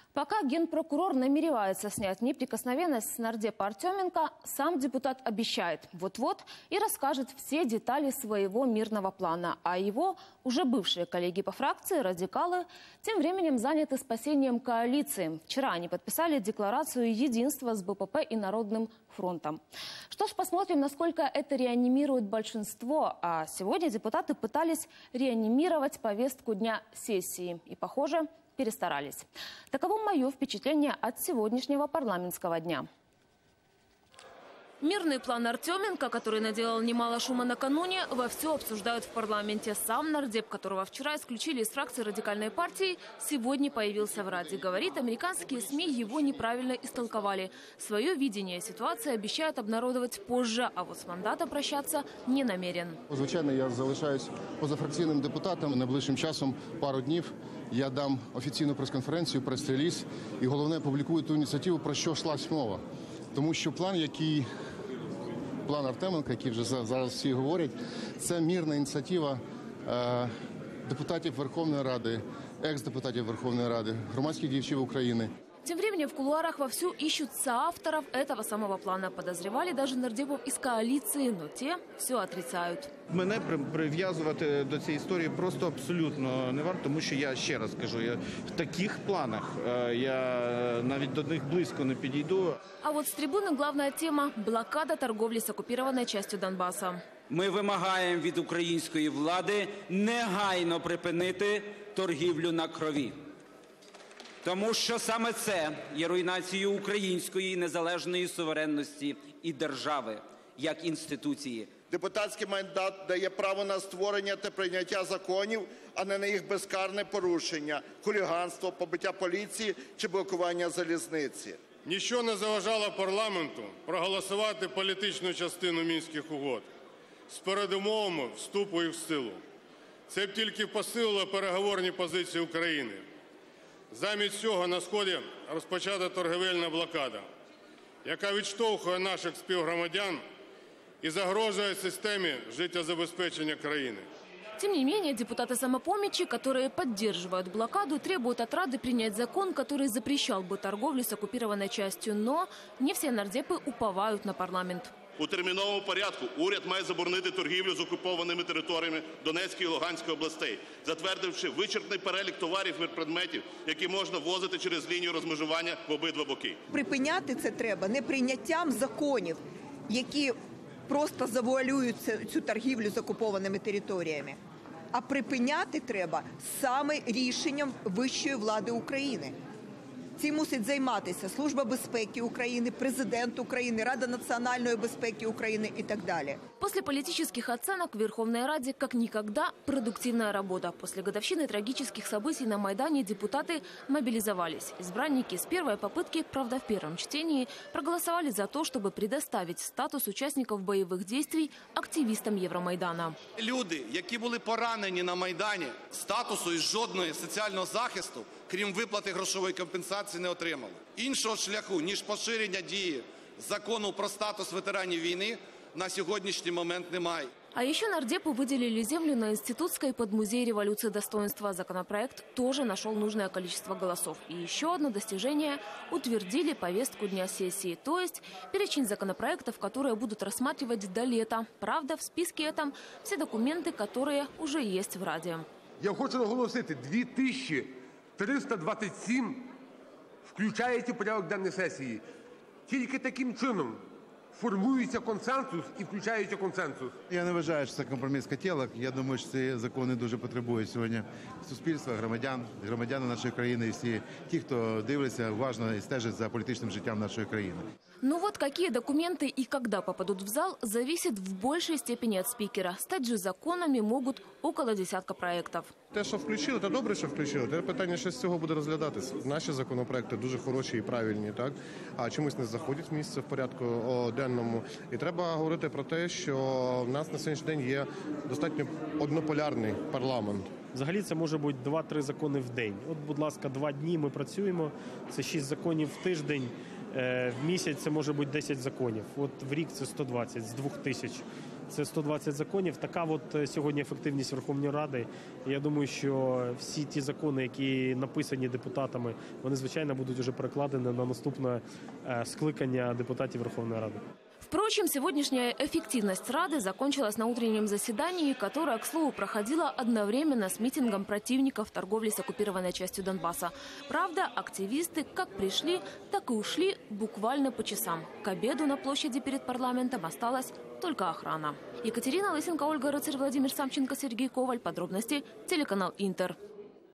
Пока генпрокурор намеревается снять неприкосновенность с нардепа Артеменко, сам депутат обещает вот-вот и расскажет все детали своего мирного плана. А его уже бывшие коллеги по фракции, радикалы, тем временем заняты спасением коалиции. Вчера они подписали декларацию единства с БПП и Народным фронтом. Что ж, посмотрим, насколько это реанимирует большинство. А сегодня депутаты пытались реанимировать повестку дня сессии. И, похоже, перестарались. Таково мое впечатление от сегодняшнего парламентского дня. Мирный план Артеменко, который наделал немало шума накануне, вовсю обсуждают в парламенте. Сам нардеп, которого вчера исключили из фракции радикальной партии, сегодня появился в Раде. Говорит, американские СМИ его неправильно истолковали. Свое видение ситуации обещает обнародовать позже, а вот с мандата прощаться не намерен. Звичайно, я залишаюсь позафракційним депутатом. Найближчим часом, пару днів, я дам офіційну прес-конференцію, прес-реліз і, головне, публікую ту ініціативу, про що йшлась мова. Тому що план Артеменка, який вже зараз всі говорять, це мирна ініціатива депутатів Верховної Ради, екс-депутатів Верховної Ради, громадських діячів України. Тем временем в кулуарах вовсю ищут соавторов этого самого плана. Подозревали даже нардепов из коалиции, но те все отрицают. Мене прив'язувати до цієї історії просто абсолютно не варто, тому що я ще раз кажу, в таких планах я навіть до них близько не підійду. А вот с трибуны главная тема – блокада торговли с оккупированной частью Донбасса. Ми вимагаємо від української влади негайно припинити торгівлю на крові. Тому що саме це є руйнацією української незалежної суверенності і держави, як інституції. Депутатський мандат дає право на створення та прийняття законів, а не на їх безкарне порушення, хуліганство, побиття поліції чи блокування залізниці. Ніщо не заважало парламенту проголосувати політичну частину Мінських угод з передумовами вступу їх в силу. Це б тільки посилило переговорні позиції України. Замість цього на Сході розпочата торгівельна блокада, яка відштовхує наших співгромадян и загрожает системе жизнезабеспечения краины. Тем не менее, депутаты самопомощи, которые поддерживают блокаду, требуют от Рады принять закон, который запрещал бы торговлю с оккупированной частью. Но не все нардепы уповают на парламент. У терміновому порядку уряд має заборонити торгівлю з окупованими територіями Донецької і Луганської областей, затвердивши вичерпний перелік товарів і предметів, які можна ввозити через лінію розмежування в обидва боки. Припиняти це треба не прийняттям законів, які просто завуалюють цю торгівлю з окупованими територіями, а припиняти треба саме рішенням вищої влади України. Цим мусить займатися Служба безпеки України, Президент України, Рада национальной безпеки Украины и так далее. После политических оценок в Верховной Раде как никогда продуктивная работа. После годовщины трагических событий на Майдане депутаты мобилизовались. Избранники с первой попытки, правда в первом чтении, проголосовали за то, чтобы предоставить статус участников боевых действий активистам Євромайдана. Люди, які були поранені на Майдані, статусу і жодного соціального захисту, крім виплати грошової компенсації, не отримали. Іншого шляху, ніж поширення дії закону про статус ветеранів війни, на сегодняшний момент немає. А еще нардепу выделили землю на Институтской под музей революции достоинства. Законопроект тоже нашел нужное количество голосов. И еще одно достижение – утвердили повестку дня сессии. То есть перечень законопроектов, которые будут рассматривать до лета. Правда, в списке этом все документы, которые уже есть в Раде. Я хочу наголосити, 2327 включається в порядок денний сесії. Тільки таким чином формується консенсус і включається консенсус. Я не вважаю, що це компроміс хотілок. Я думаю, що ці закони дуже потребують сьогодні суспільства, громадяни нашої країни і всі ті, хто дивляться уважно і стежить за політичним життям нашої країни. Ну вот какие документы и когда попадут в зал, зависит в большей степени от спикера. Стать же законами могут около десятка проектов. Те, що включили, то добре, що включили. Те питання, що з цього буде розглядатись. Наші законопроекти дуже хороші і правильні, так? А чомусь не заходять в місце в порядку денному. І треба говорити про те, що в нас на сьогоднішній день є достатньо однополярний парламент. Взагалі це може бути 2-3 закони в день. От, будь ласка, 2 дні ми працюємо, це 6 законів в тиждень. В місяць це може бути 10 законів. От в рік це 120 з 2000. це 120 законів. Така от сьогодні ефективність Верховної Ради. Я думаю, що всі ті закони, які написані депутатами, вони, звичайно, будуть вже перекладені на наступне скликання депутатів Верховної Ради. Впрочем, сегодняшняя эффективность Рады закончилась на утреннем заседании, которое, к слову, проходило одновременно с митингом противников торговли с оккупированной частью Донбасса. Правда, активисты как пришли, так и ушли буквально по часам. К обеду на площади перед парламентом осталась только охрана. Екатерина Лысенко, Ольга Рыцарь, Владимир Самченко, Сергей Коваль. Подробности телеканал Интер.